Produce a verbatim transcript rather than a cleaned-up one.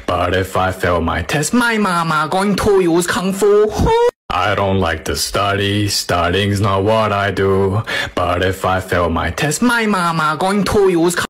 But if I fail my test, my mama going to use kung fu. I don't like to study, studying's not what I do. But if I fail my test, my mama going to use